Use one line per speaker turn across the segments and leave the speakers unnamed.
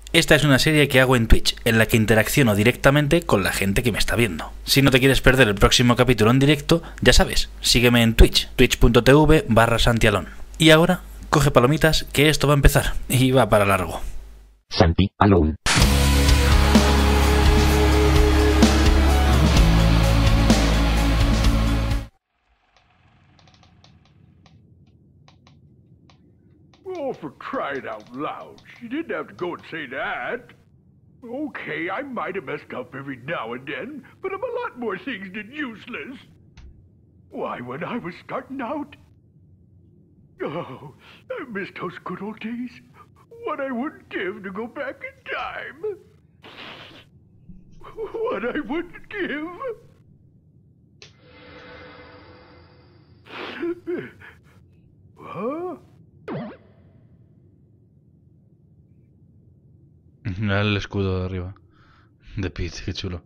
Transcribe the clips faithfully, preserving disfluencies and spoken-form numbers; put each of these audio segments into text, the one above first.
Esta es una serie que hago en Twitch, en la que interacciono directamente con la gente que me está viendo. Si no te quieres perder el próximo capítulo en directo, ya sabes, sígueme en Twitch, twitch.tv barra Santialón. Y ahora, coge palomitas, que esto va a empezar, y va para largo.
Santi Alone.
Oh, for crying out loud. She didn't have to go and say that. Okay, I might have messed up every now and then, but I'm a lot more things than useless. Why, when I was starting out... Oh, I miss those good old days. What I wouldn't give to go back in time. What I wouldn't give. Huh?
Mira el escudo de arriba. De Pete, qué chulo.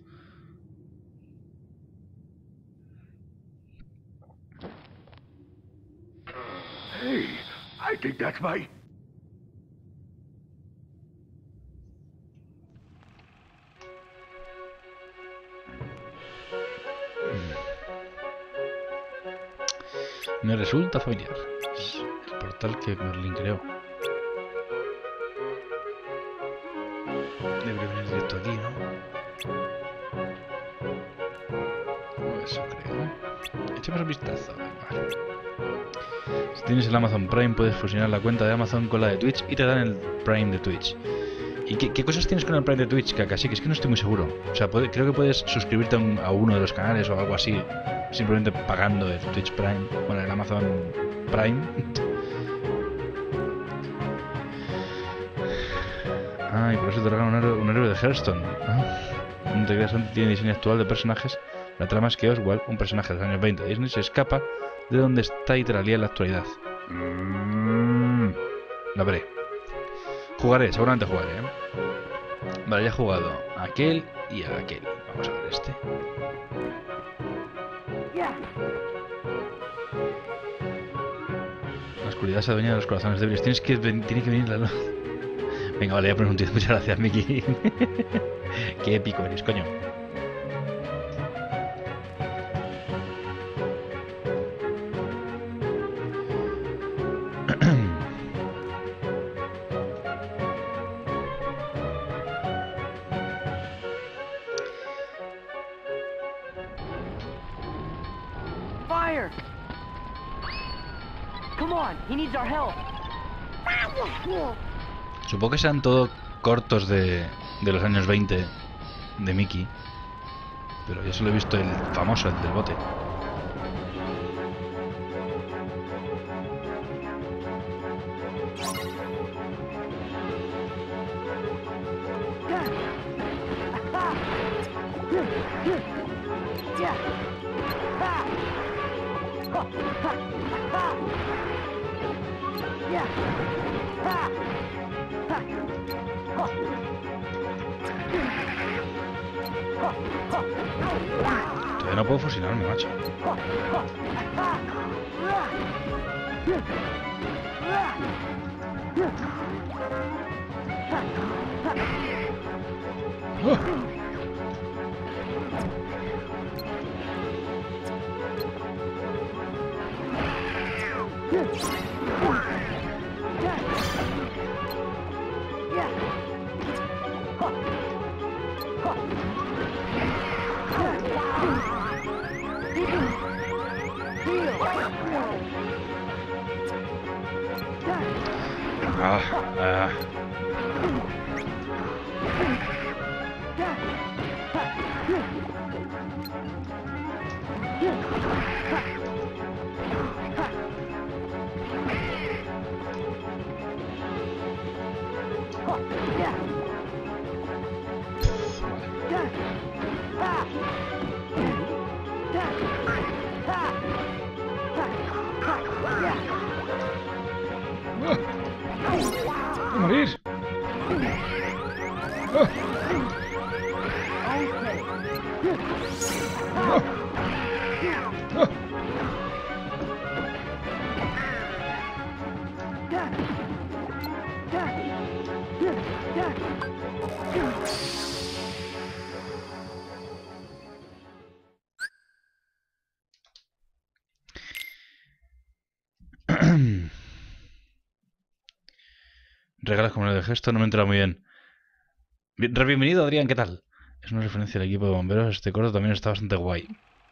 Hey, I think that's my...
Me resulta familiar. Es el portal que Merlin creó. Debería venir directo aquí, ¿no? Eso creo. Echemos un vistazo. Vale. Si tienes el Amazon Prime, puedes fusionar la cuenta de Amazon con la de Twitch y te dan el Prime de Twitch. ¿Y qué, qué cosas tienes con el Prime de Twitch, Kakashi? Que es que no estoy muy seguro. O sea, puede, creo que puedes suscribirte a, un, a uno de los canales o algo así, simplemente pagando el Twitch Prime, bueno, el Amazon Prime. Ah, y por eso te regalan un héroe, un héroe de Hearthstone. Ah. No te creas, tiene diseño actual de personajes. La trama es que Oswald, un personaje de los años veinte de Disney, se escapa de donde está Itralia en la actualidad. Mm, la veré. Jugaré, seguramente jugaré, ¿eh? Vale, ya he jugado a aquel y a aquel. Vamos a ver este. La oscuridad se adueña de los corazones débiles. Tienes que, tiene que venir la luz. Venga, vale, voy a poner un tío. Muchas gracias, Miki. Qué épico eres, coño.
Fire! Come on, he needs our help.
Supongo que sean todos cortos de, de los años veinte de Mickey. Pero yo solo he visto el famoso, el del bote. Todavía no puedo fusionarme, macho. ¡Oh! Ah, ah. ¡Voy a morir! ¡Oh! ¡Oh! ¡Oh! Regalas como el de gesto, no me entra muy bien. Bien- Bienvenido, Adrián, ¿qué tal? Es una referencia al equipo de bomberos. Este corto también está bastante guay.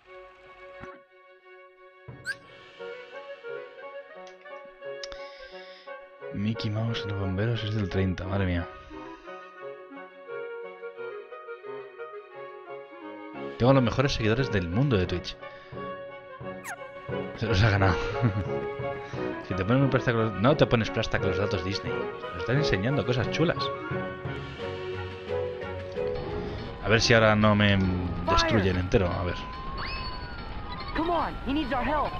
Mickey Mouse y los bomberos es del treinta, madre mía. Tengo los mejores seguidores del mundo de Twitch. Se los ha ganado. Si te ponen un plasta con los... No te pones plasta con los datos Disney. Nos están enseñando cosas chulas. A ver si ahora no me destruyen entero. A ver.
Come on, he needs our help.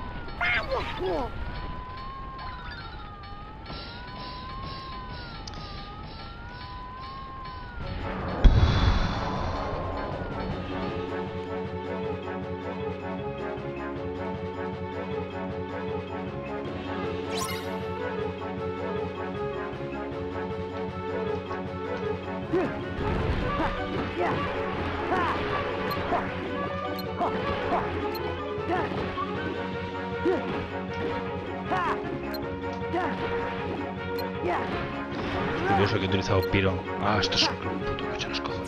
Curioso que he utilizado Piro. Ah, esto es un puto coche, los cojones.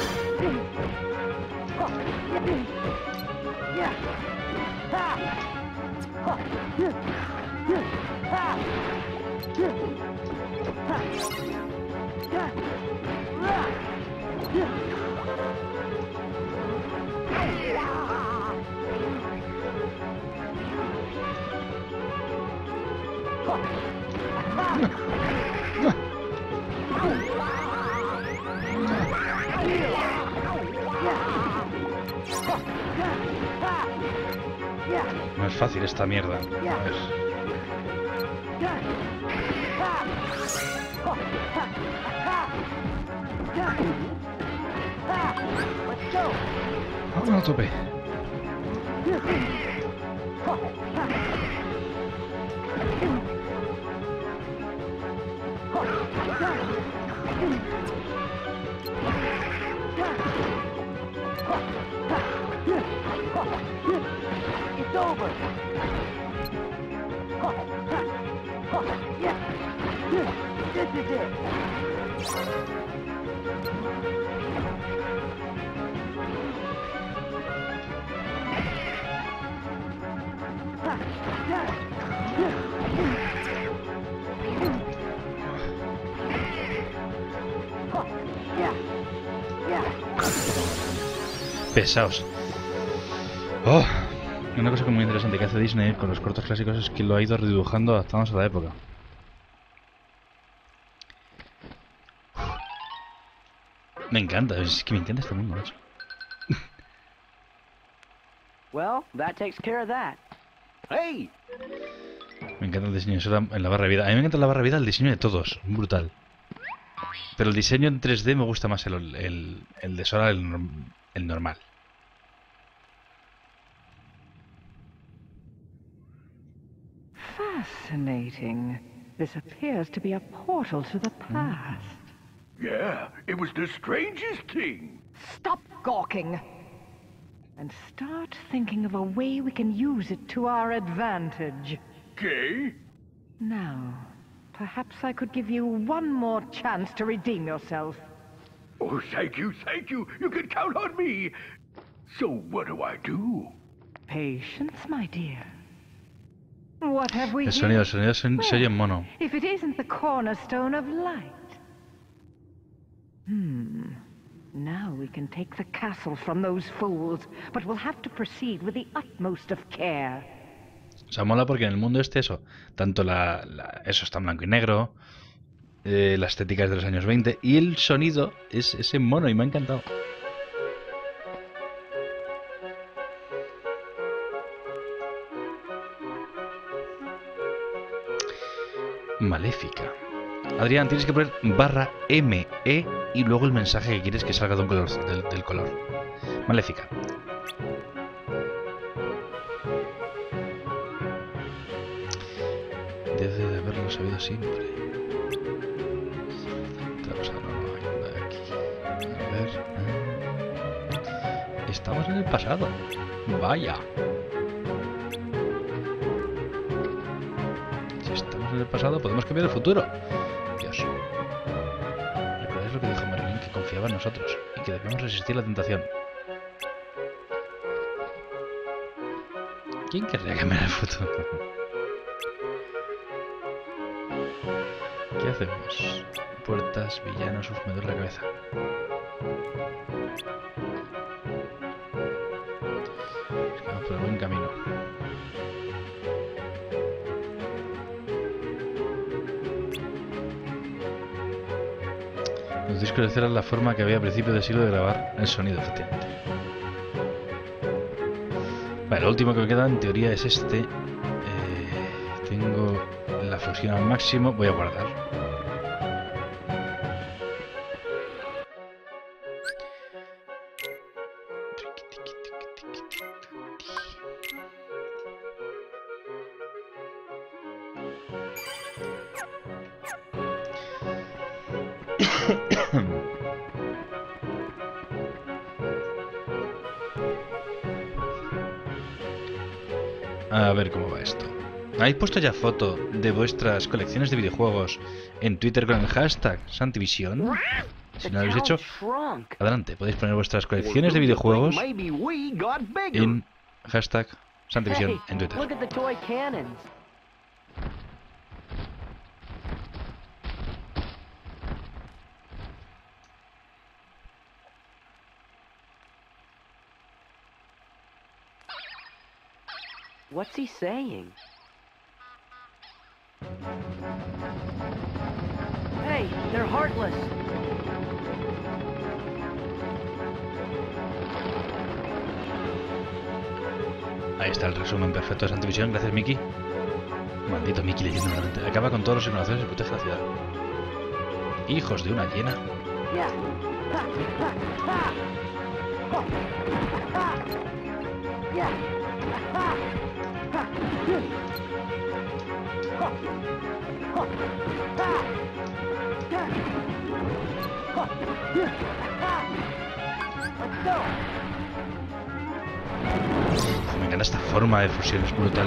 No es fácil esta mierda. A ver. Vamos a tope.
It's over. Yeah. This is it.
Pesaos. Oh, una cosa que es muy interesante que hace Disney con los cortos clásicos es que lo ha ido redibujando adaptándose a la época. Me encanta, es que me encanta este mundo, macho.
Well, that takes care of that. Hey!
Me encanta el diseño Sora en la barra de vida. A mí me encanta la barra de vida, el diseño de todos, brutal. Pero el diseño en tres D me gusta más el, el, el de Sora, el, el normal.
Fascinating. This appears to be a portal to the past.
Yeah, it was the strangest thing.
Stop gawking! And start thinking of a way we can use it to our advantage.
Okay?
Now, perhaps I could give you one more chance to redeem yourself.
Oh, thank you, thank you. You can count on me. So what do I do?
Patience, my dear. What have we
El
here?
sonido, el sonido se, se oye en mono.
If it isn't the cornerstone of light. Hmm. Now we can take the castle from those fools, but we'll have to proceed with the utmost of care.
O sea, mola porque en el mundo este eso, tanto la, la eso está en blanco y negro, eh, la estética es de los años veinte y el sonido es ese mono y me ha encantado. Maléfica. Adrián, tienes que poner barra M E y luego el mensaje que quieres que salga de un color, del, del color. Maléfica. Debe de haberlo sabido siempre. Vamos a Estamos en el pasado. Vaya. Si estamos en el pasado, podemos cambiar el futuro. Dios. ¿Recordáis lo que dijo Merlín? Que confiaba en nosotros y que debemos resistir la tentación. ¿Quién querría cambiar el futuro? ¿Qué hacemos? Puertas, villanos, uf, me duele la cabeza. Vamos por el buen camino. Los discos de cera es la forma que había a principios del siglo de grabar el sonido, efectivamente. Vale, lo último que me queda en teoría es este. Eh, tengo la fusión al máximo. Voy a guardar. A ver cómo va esto. ¿Habéis puesto ya foto de vuestras colecciones de videojuegos en Twitter con el hashtag Santivisión? Si no lo habéis hecho, adelante, podéis poner vuestras colecciones de videojuegos en hashtag Santivisión en Twitter.
What's he saying? Hey, they're heartless.
Ahí está el resumen perfecto de Santivisión. Gracias, Mickey. Maldito Mickey leyendo la mente. Acaba con todos los ignoraciones y protege la ciudad. Hijos de una hiena.
Yeah. Ha, ha, ha. Oh. Ha. Yeah. Ha. Ha. Hmm. Oh. Oh. Ha. Yeah. Oh. Yeah. Ha. Let's go.
Me encanta esta forma de fusión, es brutal.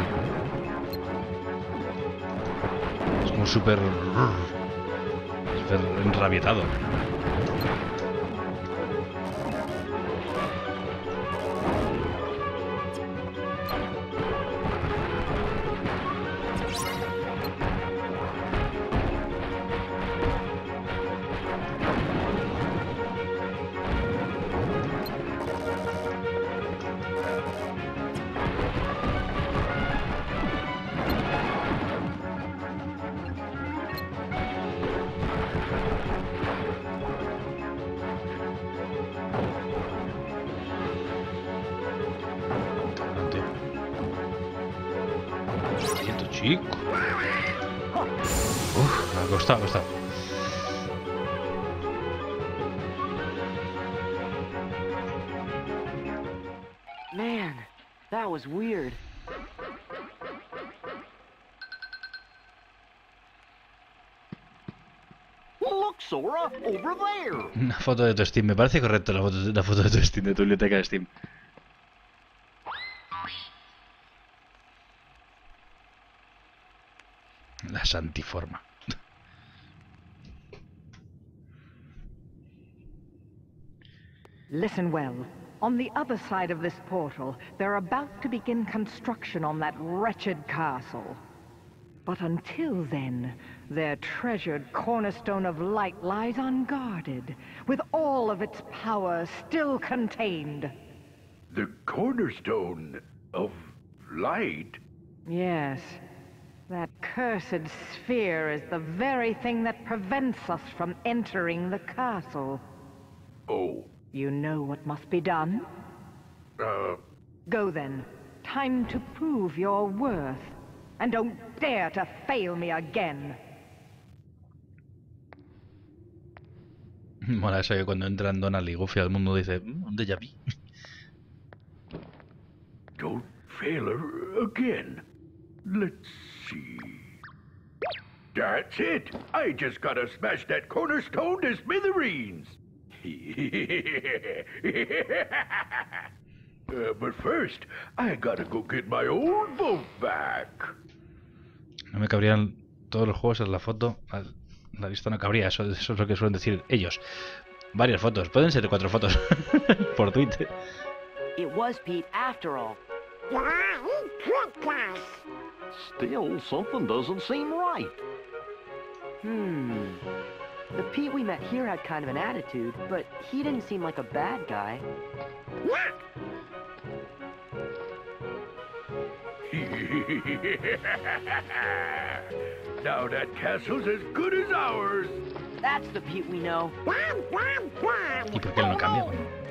Es como súper... súper enrabietado. Chico. Uf, me ha costado, me ha costado.
Man, that was weird. Look, Sora, over there.
Una foto de tu Steam. Me parece correcto la foto, la foto de tu Steam, de tu biblioteca de Steam. La santiforma.
Listen well. On the other side of this portal, they're about to begin construction on that wretched castle. But until then, their treasured cornerstone of light lies unguarded, with all of its power still contained.
The cornerstone of light?
Yes. That cursed sphere is the very thing that prevents us from entering the castle.
Oh.
You know what must be done?
Uh...
Go then. Time to prove your worth. And don't dare to fail me again.
Mola eso que cuando entran Donald y Goofy al mundo dice, un déjà vu.
Don't fail her again. Let's see. That's it. I just gotta smash that cornerstone to smithereens. Uh, but first, I gotta go get my old boat back.
No me cabrían todos los juegos en la foto. La lista no cabría, eso, eso es lo que suelen decir ellos. Varias fotos, pueden ser cuatro fotos por Twitter.
It was Pete after all.
Still, something doesn't seem right.
Hmm. The Pete we met here had kind of an attitude, but he didn't seem like a bad guy.
Now that castle's as good as ours.
That's the Pete we know.
¿Y por qué él no cambia?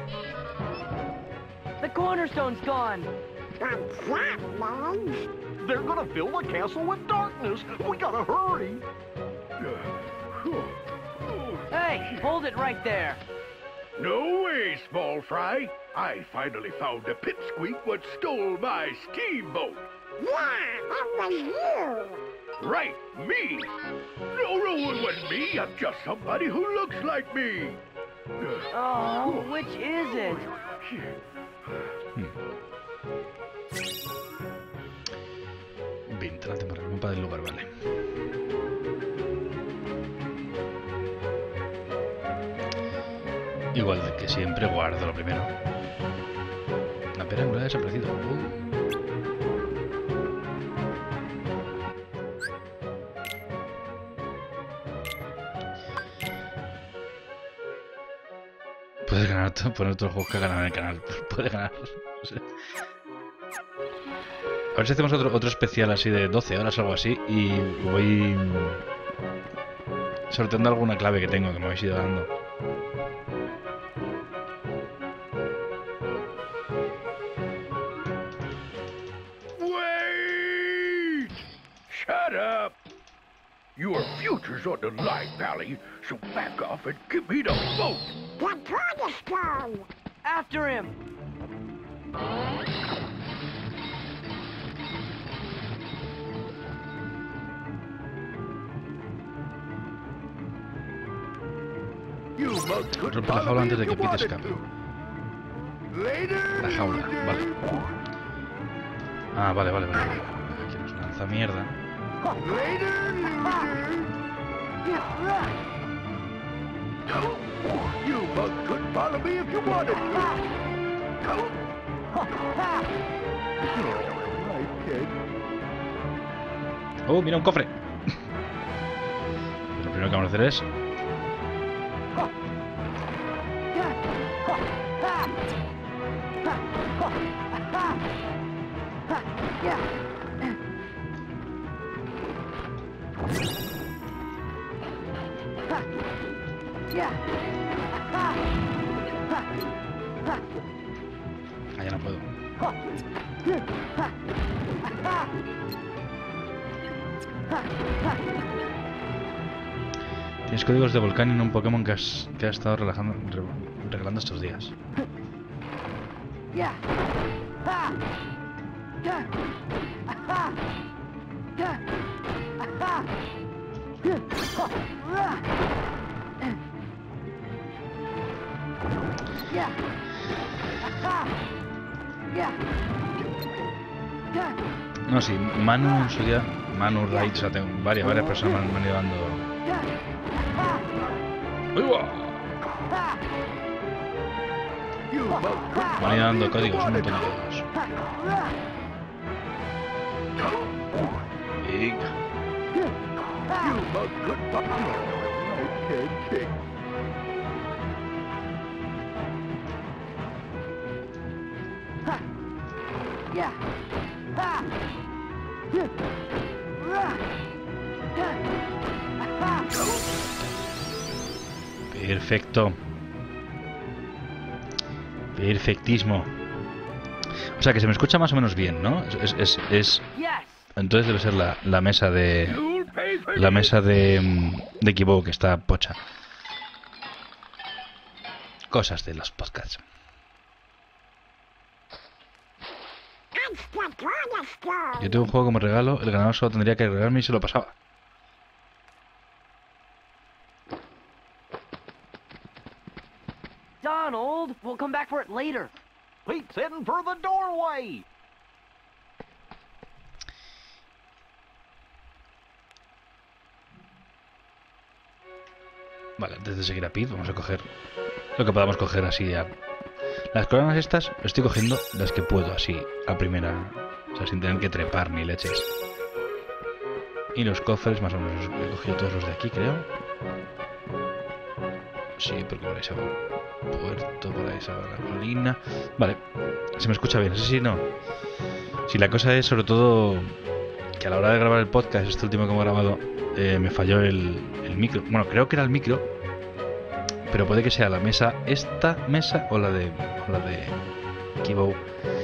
The cornerstone's gone.
They're gonna fill the castle with darkness. We gotta hurry.
Hey, hold it right there.
No way, small fry. I finally found the pipsqueak what stole my steamboat. Right, me. No, no, it wasn't me. I'm just somebody who looks like me.
Oh, which is it?
veinte, la temporada, el mapa del lugar, vale. Igual que siempre, guardo lo primero. La pera angular ha desaparecido. Uh. Puedes ganar, poner todos los juegos que ganan en el canal. Puedes ganar. No sé. A ver si hacemos otro, otro especial así de doce horas o algo así. Y voy sorteando alguna clave que tengo que me habéis ido dando.
Wait! Shut up! Your future's on the line, Pally, so back off and give me the boat!
The cornerstone!
After him!
You must could
Rompe la jaula antes de que Pete escape.
Later!
La jaula, vale. Ah, vale, vale, vale. Aquí nos lanza mierda.
Later, you must could follow me if you wanted to.
Oh, mira un cofre. Lo primero que vamos a hacer es ah, ya no puedo. Tienes códigos de volcán en un Pokémon que has, que has estado relajando, re, regalando estos días. No, sí, Manu en su día, Manu Raid, o sea, tengo varias, varias personas me han, me han ido dando. ¡Uy, va! Me han ido dando códigos, un montón de códigos. Y... Perfecto. Perfectismo. O sea que se me escucha más o menos bien, ¿no? Es, es, es... Entonces debe ser la, la mesa de... La mesa de... De equipo que está pocha. Cosas de los podcasts. Yo tengo un juego como regalo, el ganador solo tendría que agregarme y se lo pasaba.
Donald, we'll come back for it later.
Pete's heading for the doorway.
Vale, antes de seguir a Pete, vamos a coger lo que podamos coger así a... Las coronas estas, estoy cogiendo las que puedo así, a primera... O sea, sin tener que trepar ni leches. Y los cofres, más o menos, he cogido todos los de aquí, creo. Sí, porque por ahí se va el puerto, por ahí se va la colina... Vale, se me escucha bien, sí, sí, no. Si la cosa es sobre todo que a la hora de grabar el podcast, este último que hemos grabado, eh, me falló el, el micro. Bueno, creo que era el micro, pero puede que sea la mesa, esta mesa o la de, o la de Kibo.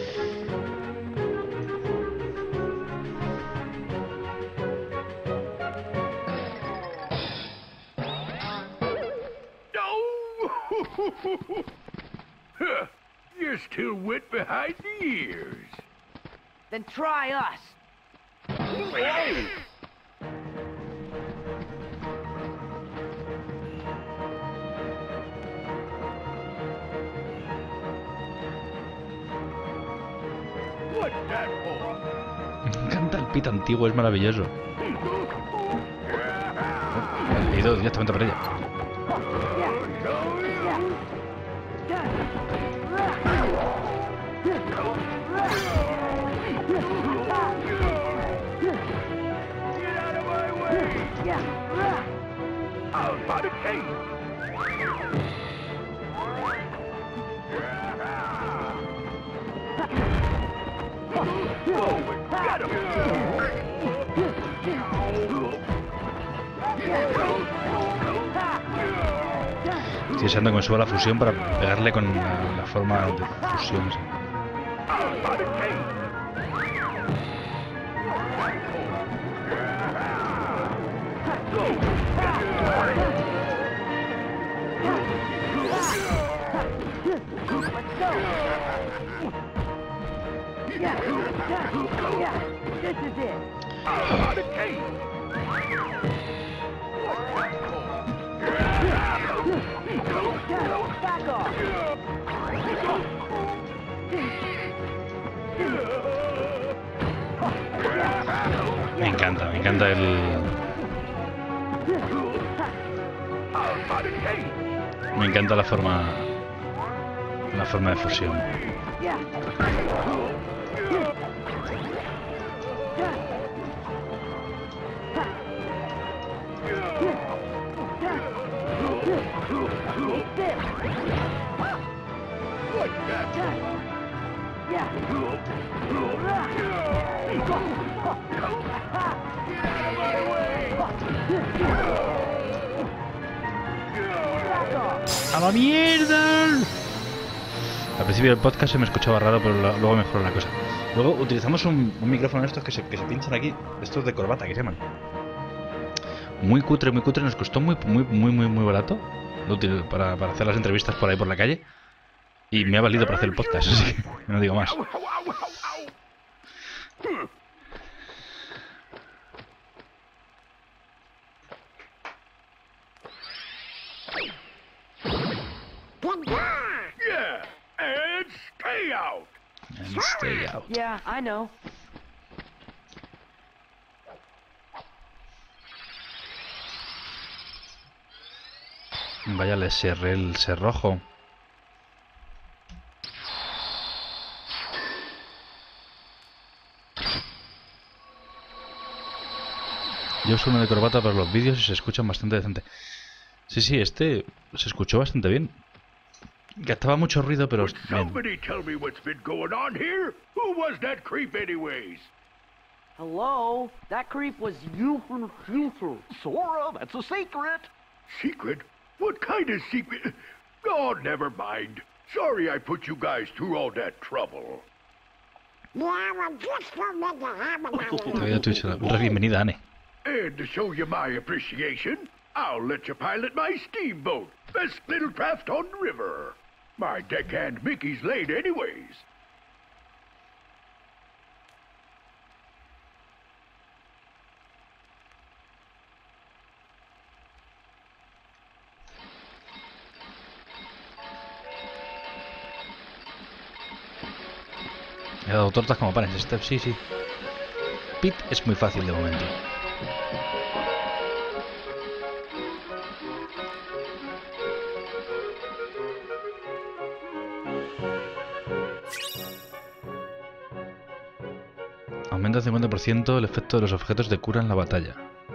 Huh, you're still wet behind the ears.
Then try us.
What's that for?
Me encanta el Pete antiguo, es maravilloso. He ido directamente por ella.
Out by the cave. Forward, get him.
Estoy deseando que me suba la fusión para pegarle con la, la forma de fusión. Sí.
Out by the cave.
This is it.
Out by the cave.
Back off.
Me encanta, me encanta el...
Out by the cave.
Me encanta la forma... La forma de fusión. ¡A la mierda! Al principio del podcast se me escuchaba raro, pero lo- luego mejoró la cosa. Luego utilizamos un, un micrófono de estos que se, que se pinchan aquí, estos de corbata que se llaman. Muy cutre, muy cutre, nos costó muy, muy, muy, muy, muy barato lo util- para, para hacer las entrevistas por ahí por la calle. Y me ha valido para hacer el podcast, así que no digo más.
Ow, ow, ow, ow, ow. Hmm.
Goodbye.
Yeah, and stay out.
And stay out.
Yeah, I know.
Vaya, le cerré el cerrojo. Yo uso uno de corbata para los vídeos y se escuchan bastante decente. Sí, sí, este se escuchó bastante bien. Gastaba mucho ruido, pero...
Would somebody tell me what's been going on here? Who was that creep anyways?
Hello? That creep was you from the future.
Sora, that's a secret.
Secret? What kind of secret? Oh, never mind. Sorry I put you guys through all that trouble.
Yeah, well, just for me to have
Te
another.
voy a Twitch. Bienvenida, Anne.
And to show you my appreciation, I'll let you pilot my steamboat. Best little craft on the river. My deckhand Mickey's late anyways.
Me ha dado tortas como panes. Este, sí, sí. Pit es muy fácil de momento. Aumenta el cincuenta por ciento el efecto de los objetos de cura en la batalla.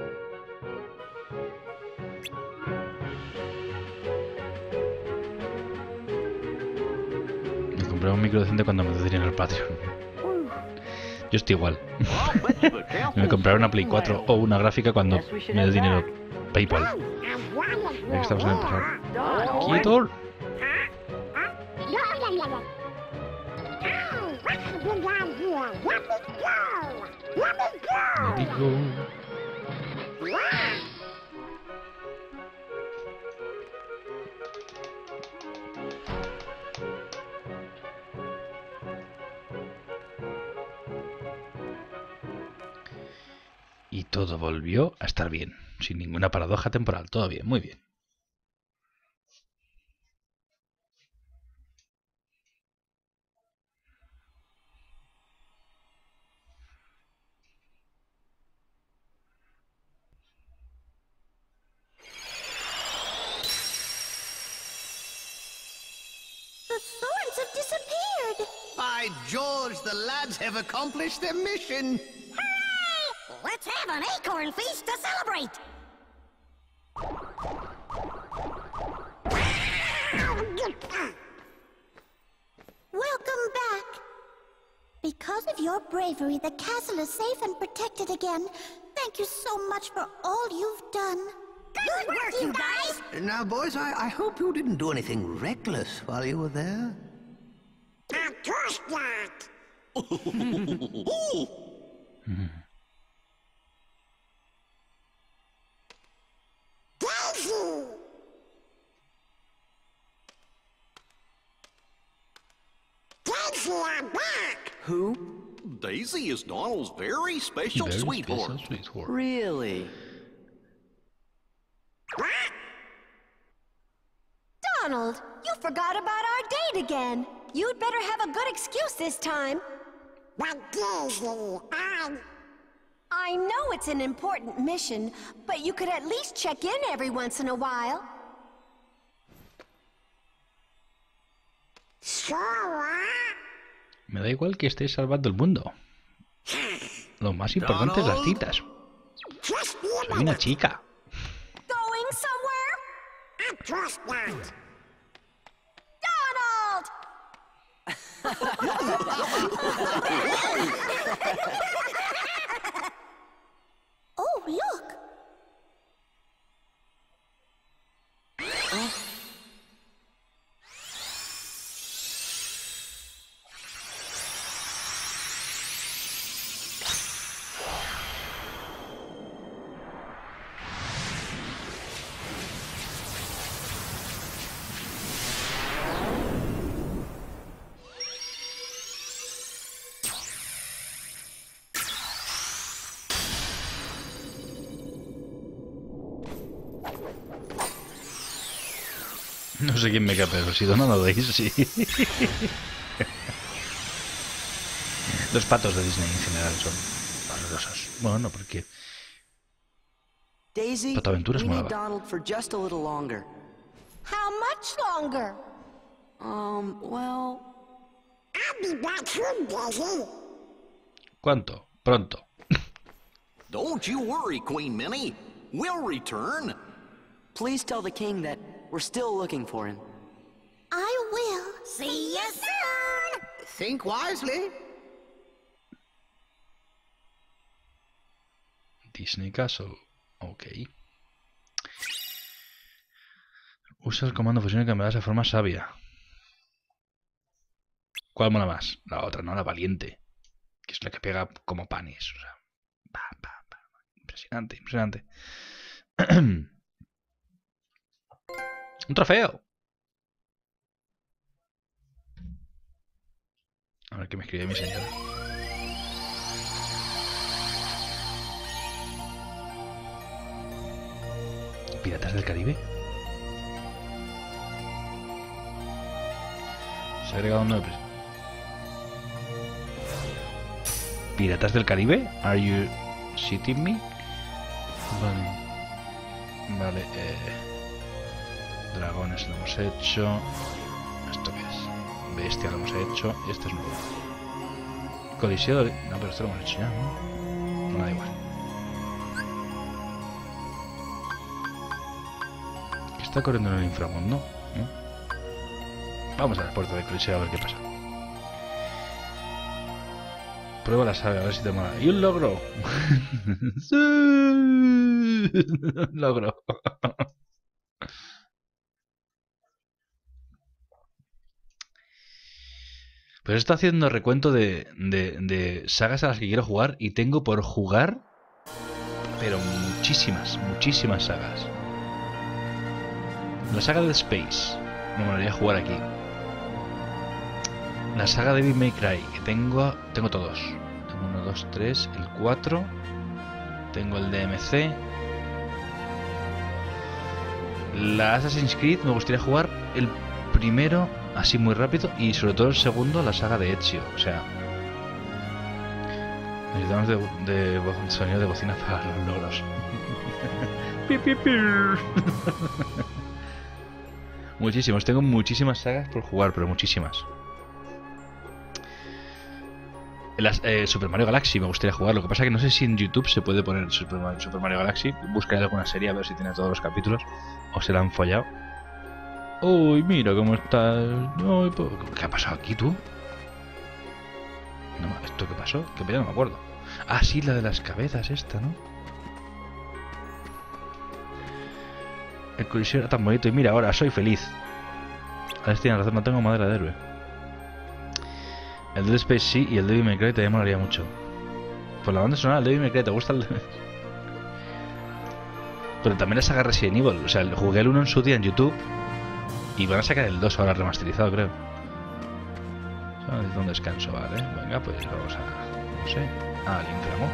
Me compré un micro decente cuando me dé dinero el Patreon. Yo estoy igual. Me compraré una Play cuatro o una gráfica cuando me dé dinero PayPal. Ya que estamos en el pasado. ¡Quieto! Me digo... Y todo volvió a estar bien, sin ninguna paradoja temporal. Todo bien, muy bien.
The swords have disappeared.
By George, the lads have accomplished their mission.
Hooray! Let's have an acorn feast to celebrate. Welcome back. Because of your bravery, the castle is safe and protected again. Thank you so much for all you've done. Good work, you guys!
Now, boys, I, I hope you didn't do anything reckless while you were there.
Of course not. Daisy! Daisy, I'm back!
Who? Daisy is Donald's very special
Very
sweetheart.
special sweetheart.
Really?
What?
Donald, you forgot about our date again. You'd better have a good excuse this time.
But Daisy, I...
I know it's an important mission, but you could at least check in every once in a while.
So what?
Me da igual que estés salvando el mundo. Lo más importante es las citas.
Just be a
Soy una chica.
Going somewhere?
I trust not.
Donald!
Oh, look!
No sé quién me cae peor, si Donald o Daisy. Los patos de Disney en general son horrorosos. Bueno, no, porque
Daisy,
Pato Aventuras
we need
molaba.
Donald for just a little longer.
How much longer?
Um, well...
I'll be back soon, Daisy.
¿Cuánto? Pronto.
Don't you worry, Queen Minnie. We'll return.
Please tell the king that we're still looking for him.
I will. See you soon.
Think wisely.
Disney Castle. Ok. Usa el comando fusión y cambiarás de forma sabia. ¿Cuál mola más? La otra, ¿no? La valiente. Que es la que pega como panes. O sea, pa, pa, pa. Impresionante, impresionante. ¡Un trofeo! A ver qué me escribe mi señora. ¿Piratas del Caribe? Se ha agregado un nuevo... ¿Piratas del Caribe? ¿Are you shitting me? Vale. Vale, eh... dragones lo hemos hecho. ¿Esto qué es? Bestia lo hemos hecho. Y este es nuevo. Coliseo... No, pero esto lo hemos hecho ya, ¿no? No, da igual. ¿Qué está corriendo en el inframundo? ¿Eh? Vamos a la puerta del Coliseo a ver qué pasa. Prueba la saga, a ver si te mola. ¡Y un logro! ¡Sí! Un logro. Pues estoy haciendo recuento de, de, de sagas a las que quiero jugar y tengo por jugar, pero muchísimas, muchísimas sagas. La saga de Space, me molaría jugar aquí. La saga de Devil May Cry, que tengo, tengo todos. Tengo uno, dos, tres, el cuatro. Tengo el D M C. La Assassin's Creed, me gustaría jugar el primero así muy rápido y sobre todo el segundo, la saga de Ezio. O sea, necesitamos de, de, de sonido de bocina para los logros. Muchísimos, tengo muchísimas sagas por jugar, pero muchísimas. Las, eh, Super Mario Galaxy me gustaría jugar, lo que pasa que no sé si en YouTube se puede poner Super Mario, Super Mario Galaxy. Buscaré alguna serie a ver si tiene todos los capítulos o se la han follado. Uy, mira cómo estás. Uy, ¿qué ha pasado aquí, tú? No, ¿esto qué pasó? Que ya no me acuerdo. Ah, sí, la de las cabezas esta, ¿no? El Coliseo era tan bonito y mira, ahora soy feliz. A ver si tienes razón, no tengo madera de héroe. El Dead Space sí y el Devil May Cry te molaría mucho. Por la banda sonora del Devil May Cry, ¿te gusta el...? Pero también la saga Resident Evil. O sea, jugué el uno en su día en YouTube y van a sacar el dos ahora remasterizado, creo. Necesito un descanso, vale. Venga, pues vamos a... no sé... al inframo.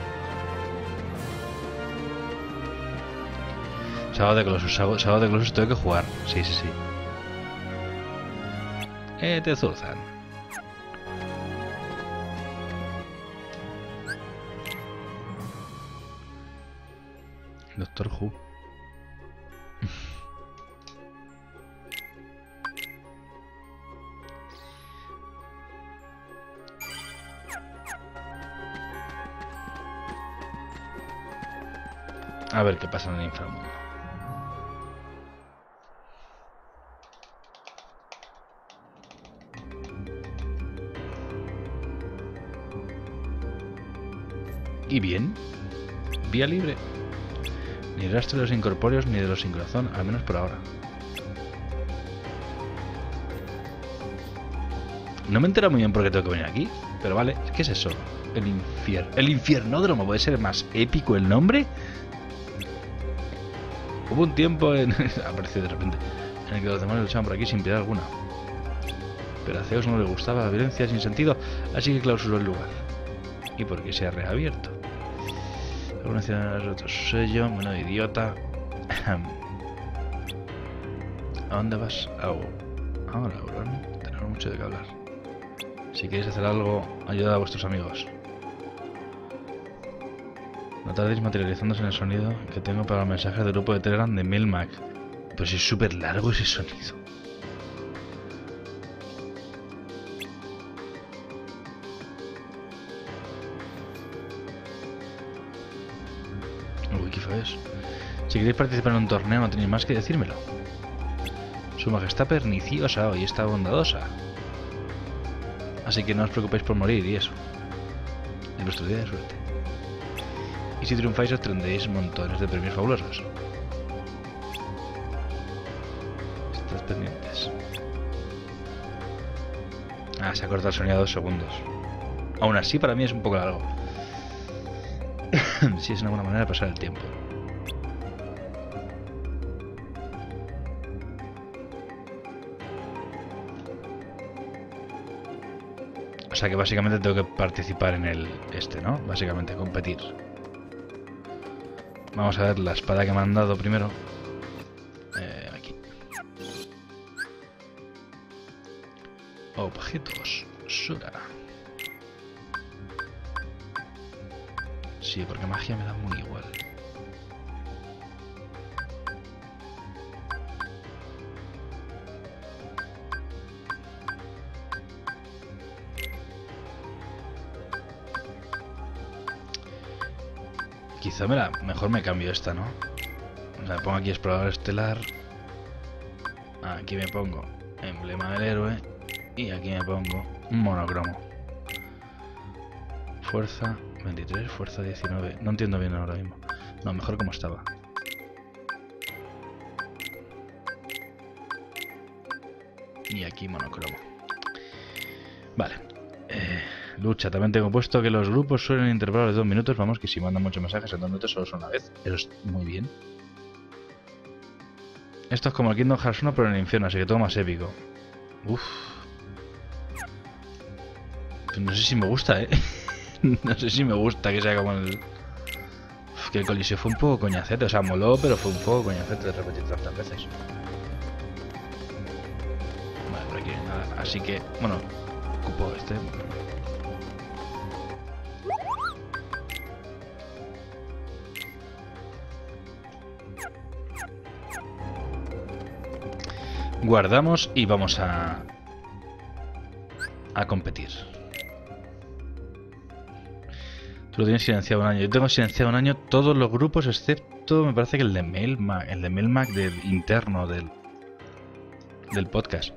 Sábado de Colossus, sábado de Colossus tengo que jugar. Sí, sí, sí. Eh, te zuzan. Doctor Who. A ver qué pasa en el inframundo. Y bien, vía libre. Ni rastro de los incorpóreos ni de los sin corazón, al menos por ahora. No me he enterado muy bien por qué tengo que venir aquí, pero vale, ¿qué es eso? El infierno. ¿El infiernódromo puede ser más épico el nombre? Hubo un tiempo en... apareció de repente, en el que los demonios luchaban por aquí sin piedad alguna. Pero a Zeus no le gustaba la violencia sin sentido, así que clausuró el lugar. ¿Y por qué se ha reabierto? Alguna ciudad ha roto su sello, menudo idiota. ¿A dónde vas? Au. Ahora, Aurón. Tenemos mucho de qué hablar. Si queréis hacer algo, ayudad a vuestros amigos. No tardéis materializándose en el sonido que tengo para los mensajes del grupo de Telegram de Milmac. Pues es súper largo ese sonido. Uy, ¿qué fue eso? Si queréis participar en un torneo no tenéis más que decírmelo. Su majestad perniciosa hoy está bondadosa. Así que no os preocupéis por morir y eso. En vuestro día de suerte. Y si triunfáis os tendréis montones de premios fabulosos. Estás pendientes. Ah, se ha cortado el sonido a dos segundos. Aún así para mí es un poco largo. Sí, es una buena manera de pasar el tiempo. O sea que básicamente tengo que participar en el este, ¿no? Básicamente competir. Vamos a ver la espada que me han dado primero. Eh, aquí. Objetos. Sura. Sí, porque magia me da muy igual. Quizá me la, mejor me cambio esta, ¿no? O sea, me pongo aquí explorador estelar. Aquí me pongo emblema del héroe. Y aquí me pongo monocromo. Fuerza veintitrés, fuerza diecinueve. No entiendo bien ahora mismo. No, mejor como estaba. Y aquí monocromo. Vale. Eh, lucha. También tengo puesto que los grupos suelen intervalos de dos minutos. Vamos, que si mandan muchos mensajes en dos minutos solo son una vez. Eso es muy bien. Esto es como el Kingdom Hearts uno, pero en el infierno, así que todo más épico. Uff. Pues no sé si me gusta, ¿eh? No sé si me gusta que sea como el... Uf, que el Coliseo fue un poco coñacete. O sea, moló, pero fue un poco coñacete de repetir tantas veces. Vale, por aquí nada. Así que, bueno, ocupo este. Guardamos y vamos a... a competir. Tú lo tienes silenciado un año. Yo tengo silenciado un año todos los grupos excepto, me parece que el de Mailmag, el de Mailmag del interno del, del podcast.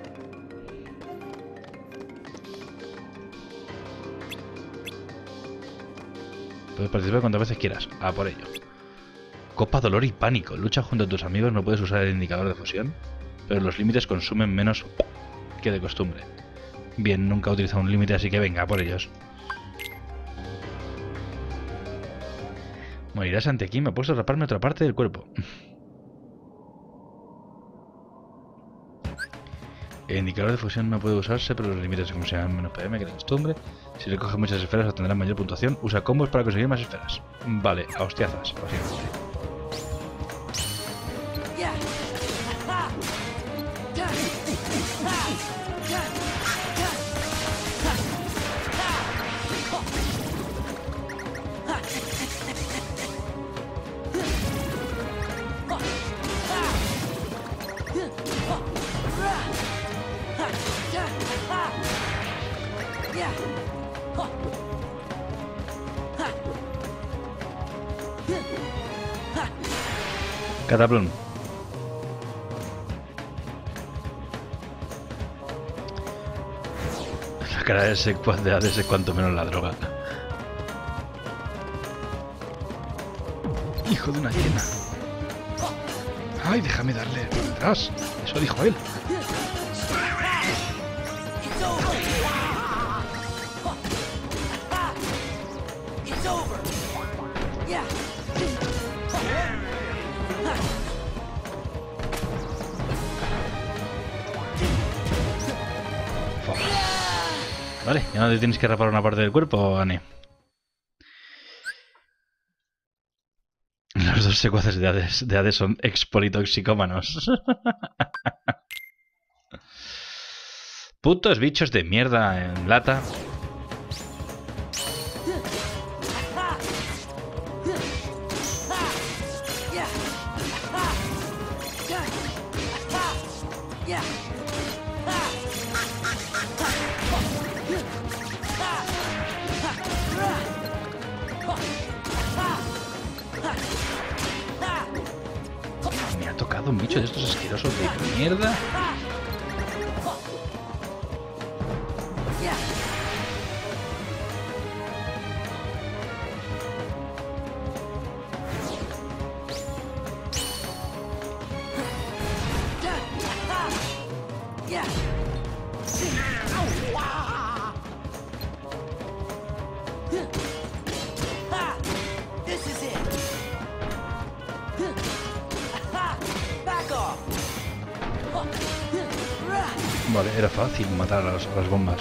Puedes participar cuantas veces quieras. A por ello. Copa, dolor y pánico. Lucha junto a tus amigos. No puedes usar el indicador de fusión, pero los límites consumen menos que de costumbre. Bien, nunca he utilizado un límite, así que venga, por ellos. Morirás ante aquí, me he puesto a raparme otra parte del cuerpo. El indicador de fusión no puede usarse, pero los límites se consideran menos P M que de costumbre. Si recoges muchas esferas obtendrás mayor puntuación. Usa combos para conseguir más esferas. Vale, a hostiazas, básicamente. Cataplum. La cara de ese de Hades es cuanto menos la droga. Hijo de una hiena. Ay, déjame darle por detrás. Eso dijo él. Vale, ya no te tienes que rapar una parte del cuerpo, Annie. Los dos secuaces de Hades, de Hades son expolitoxicómanos. Putos bichos de mierda en lata. Me ha tocado un bicho de estos asquerosos de mierda. Vale, era fácil matar a las, a las bombas.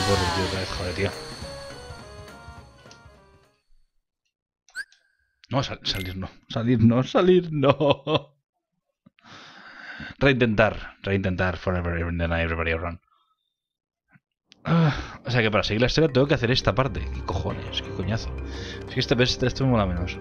por el tío otra vez, joder, tío. No, sal salir no. Salir no, salir no. Reintentar. Reintentar forever, even then everybody around. Ah, o sea que para seguir la historia tengo que hacer esta parte. ¿Qué cojones? ¿Qué coñazo? Es que este, este, este me mola menos.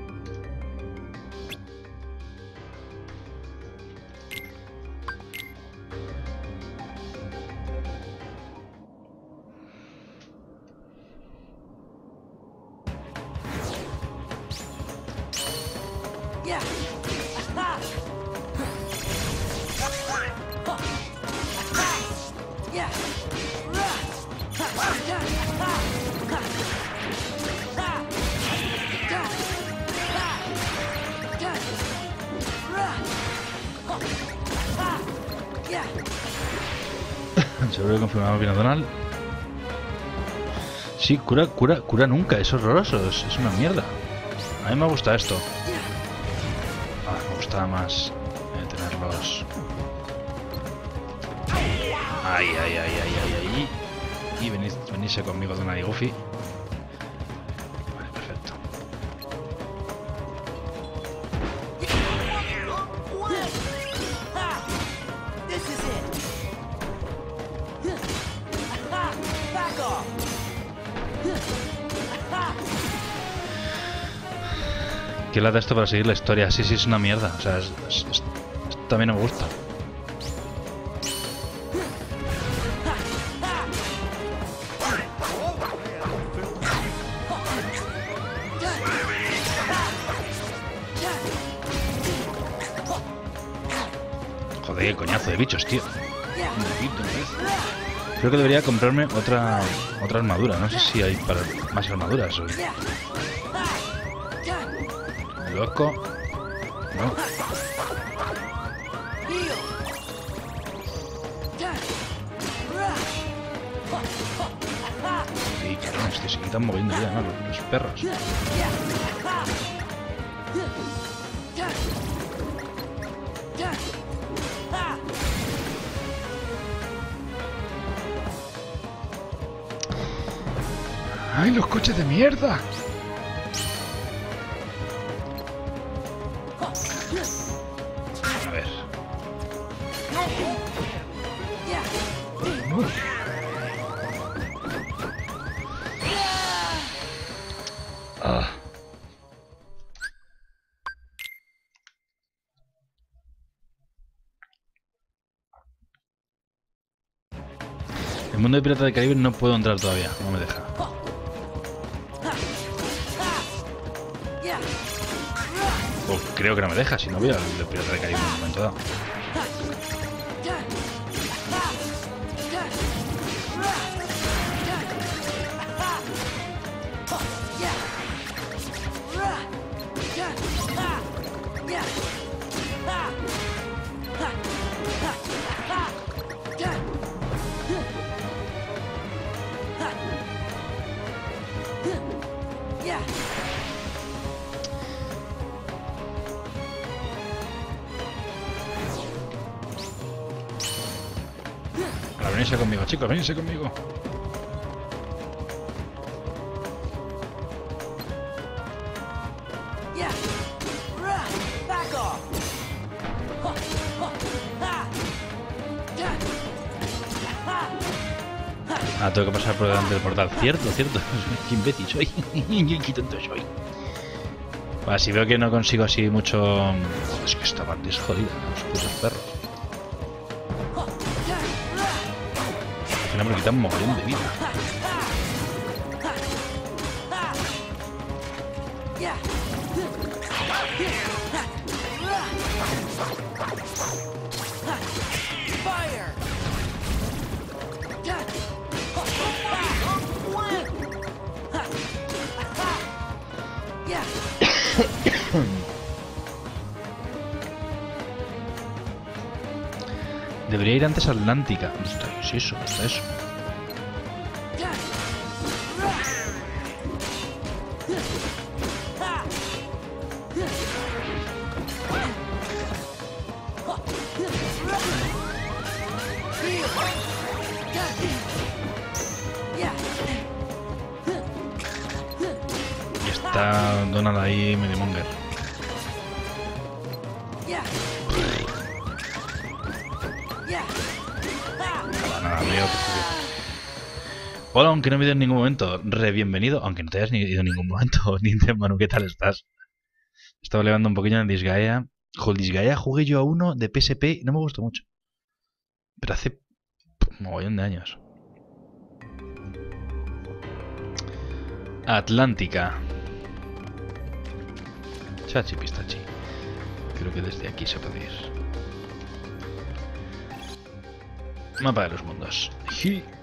Seguro que confirmamos bien a Donald. Sí, cura, cura, cura nunca, es horroroso, es, es una mierda. A mí me gusta esto. Ah, me gustaba más eh, tenerlos. Ay, ay, ay, ay, ay, ay. Y venid, venirse conmigo Donald y Goofy. Vale, perfecto. ¿Qué lata esto para seguir la historia? Sí, sí, es una mierda. O sea, es, es, es, esto también no me gusta. Joder, qué coñazo de bichos, tío. Creo que debería comprarme otra otra armadura. No sé si hay para más armaduras hoy. Loco. No. Sí, cabrón, es que se quitan moviendo ya, ¿no? Los, los perros. ¡Ay, los coches de mierda! A ver. No. Ah. El mundo de Pirata del Caribe no puedo entrar todavía, no me deja. O creo que no me deja, si no voy al de Pirata del Caribe en un momento dado. Ahora, venirse conmigo, chicos, venirse conmigo. Ah, tengo que pasar por delante del portal. Cierto, cierto. Qué imbécil soy. Qué tonto soy. Vale, si veo que no consigo así mucho... Joder, es que esta parte es jodida, los putos perros. Al final me quitan un mogollón de vida. Debería ir antes a Atlántica. ¿Qué es eso? ¿Qué es eso? está Donald ahí medio monger. Nada, nada, me iba Hola, aunque no me he ido en ningún momento. Re bienvenido, aunque no te hayas ni ido en ningún momento. Nintendo Manu, ¿qué tal estás? Estaba levando un poquillo en el Disgaea. Joder, Disgaea jugué yo a uno de P S P y no me gustó mucho. Pero hace un mogollón de años. Atlántica. Chachi pistachi. Creo que desde aquí se puede ir. Mapa de los mundos. Sí.